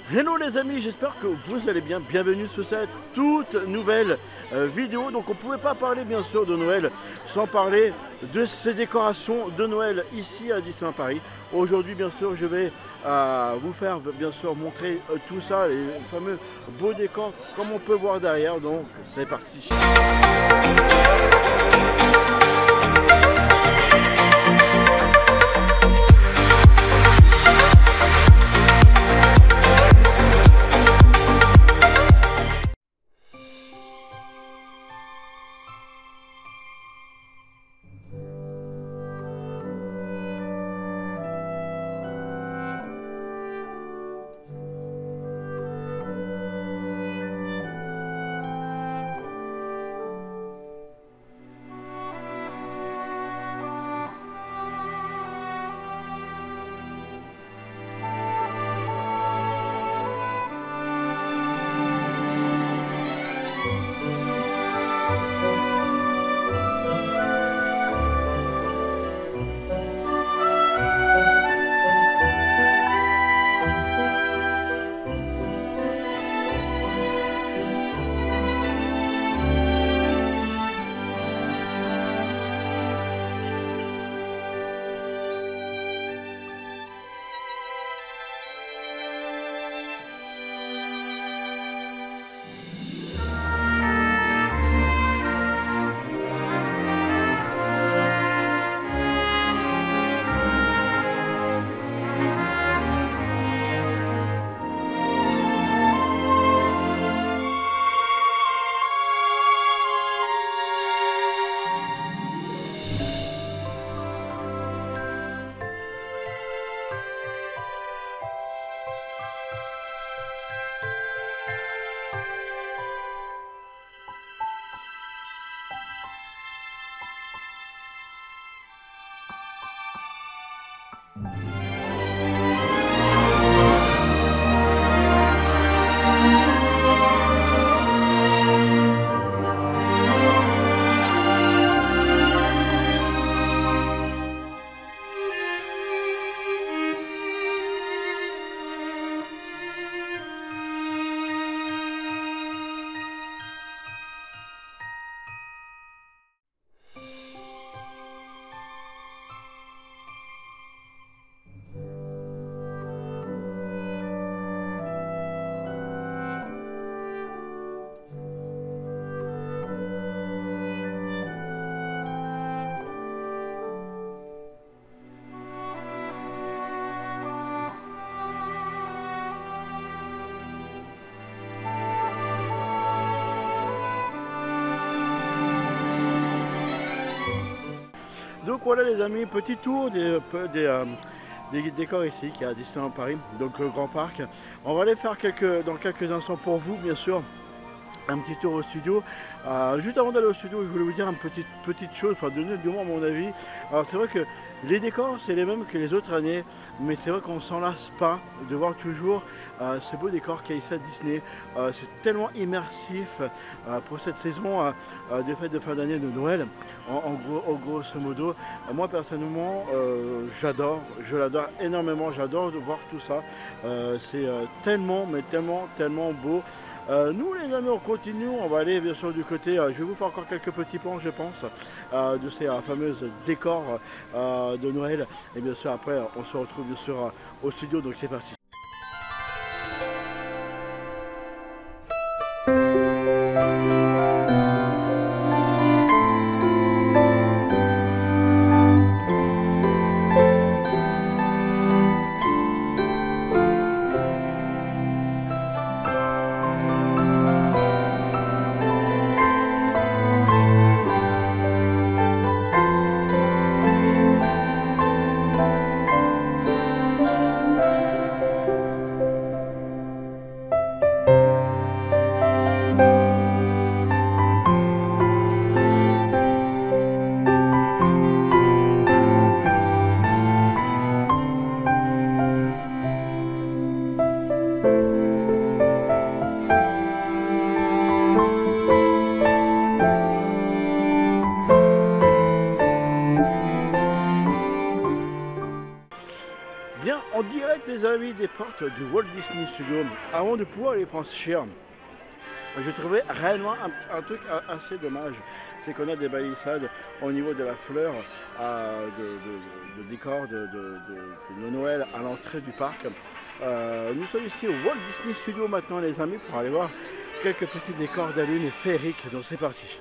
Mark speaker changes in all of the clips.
Speaker 1: Hello les amis, j'espère que vous allez bien. Bienvenue sur cette toute nouvelle vidéo. Donc on ne pouvait pas parler bien sûr de Noël sans parler de ces décorations de Noël ici à Disneyland Paris. Aujourd'hui bien sûr je vais vous faire bien sûr montrer tout ça, les fameux beaux décors comme on peut voir derrière. Donc c'est parti. Donc voilà les amis, petit tour des décors ici qui est à Disneyland Paris, donc le Grand Parc. On va aller faire dans quelques instants pour vous bien sûr un petit tour au studio. Juste avant d'aller au studio, je voulais vous dire une petite chose, enfin donner du moins mon avis. Alors c'est vrai que les décors c'est les mêmes que les autres années, mais c'est vrai qu'on s'en lasse pas de voir toujours ces beaux décors qu'il y a ici à Disney. C'est tellement immersif pour cette saison de fête de fin d'année de Noël. En grosso modo, moi personnellement je l'adore énormément, j'adore de voir tout ça. C'est tellement mais tellement beau. Nous les amis on continue, on va aller bien sûr du côté, je vais vous faire encore quelques petits plans je pense de ces fameuses décors de Noël, et bien sûr après on se retrouve bien sûr au studio, donc c'est parti. portes du Walt Disney Studio avant de pouvoir les franchir. Je trouvais réellement un truc assez dommage, c'est qu'on a des balissades au niveau de la fleur de décor de Noël à l'entrée du parc. Nous sommes ici au Walt Disney Studio maintenant les amis pour aller voir quelques petits décors d'allumes féeriques, donc c'est parti.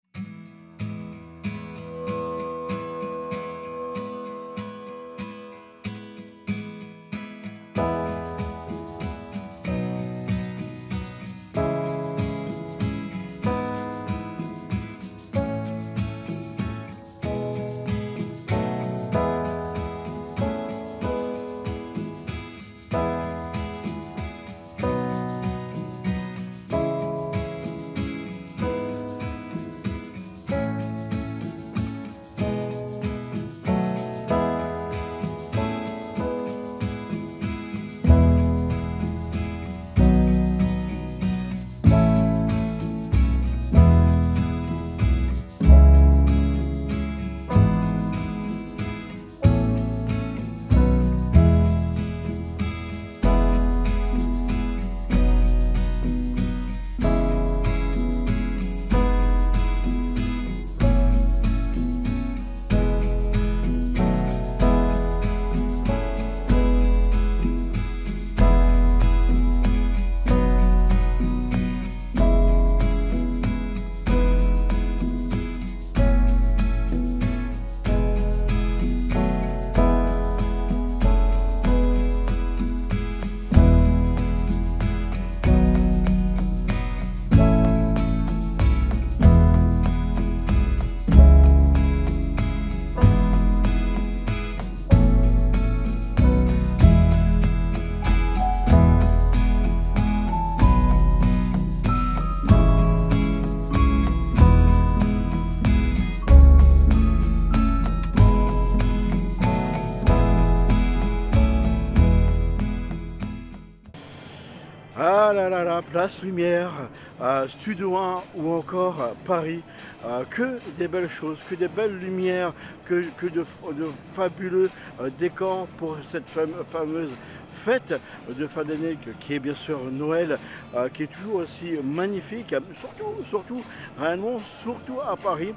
Speaker 1: Ah là là là, Place Lumière, Studio 1 ou encore Paris, que des belles choses, que des belles lumières, que de fabuleux décors pour cette fameuse fête de fin d'année qui est bien sûr Noël, qui est toujours aussi magnifique, surtout, réellement, surtout à Paris.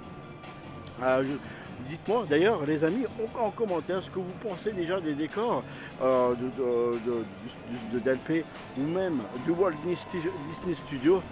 Speaker 1: Dites-moi d'ailleurs les amis en commentaire ce que vous pensez déjà des décors de Delpé ou même du Walt Disney Studio.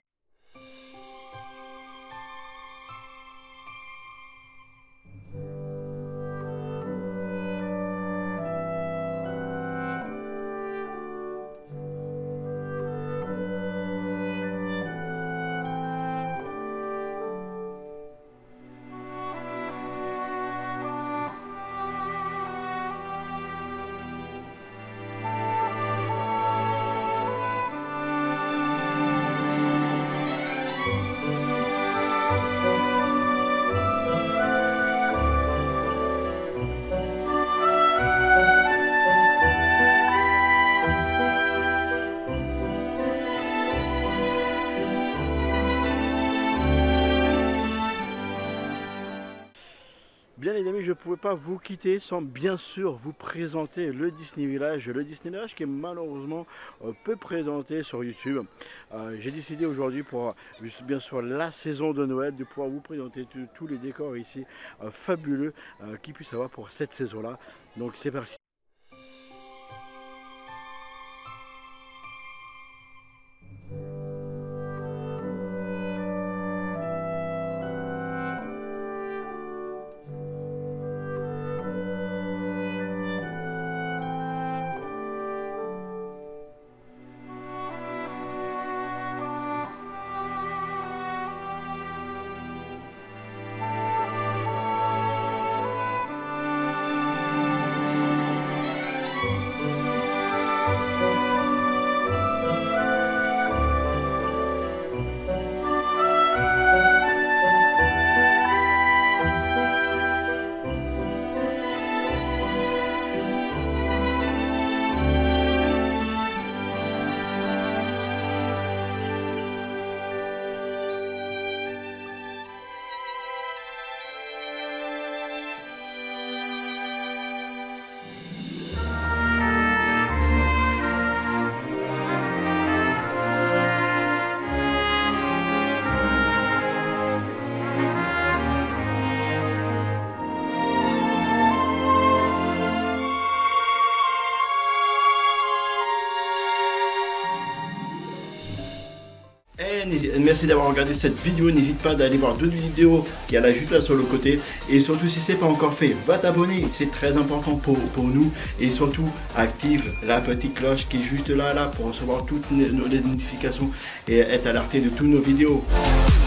Speaker 1: Bien les amis, je ne pouvais pas vous quitter sans bien sûr vous présenter le Disney Village qui est malheureusement peu présenté sur YouTube. J'ai décidé aujourd'hui pour bien sûr la saison de Noël de pouvoir vous présenter tous les décors ici fabuleux qu'il puisse avoir pour cette saison-là. Donc c'est parti. merci d'avoir regardé cette vidéo. N'hésite pas d'aller voir d'autres vidéos qui là juste là sur le côté. Et surtout, si ce n'est pas encore fait, va t'abonner, c'est très important pour nous. Et surtout, active la petite cloche qui est juste là pour recevoir toutes les notifications et être alerté de toutes nos vidéos.